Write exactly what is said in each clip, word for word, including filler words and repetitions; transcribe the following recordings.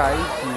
Kaique.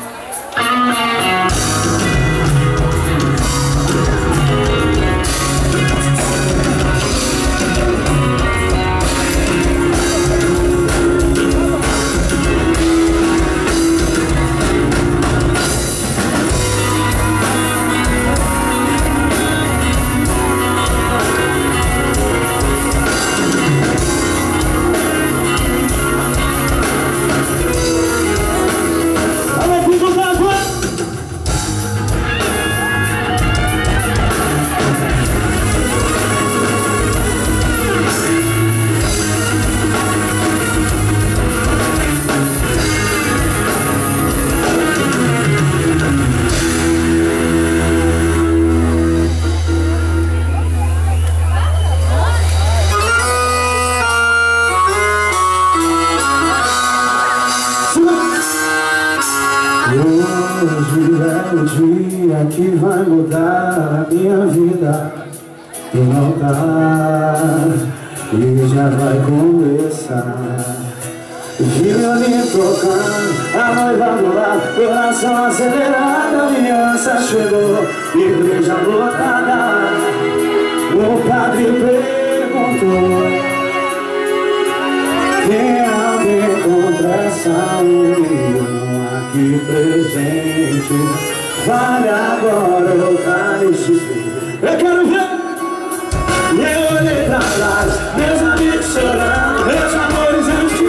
Hoje é o dia que vai mudar a minha vida. E não tá, e já vai começar. Violino tocando, a noiva do lado, coração acelerado, a aliança chegou, igreja lotada. O padre perguntou: quem alguém contra essa união? Que presente vale agora o cálice. Eu quero ver. E eu olhei pra trás, meus amigos chorando, meus amores antes.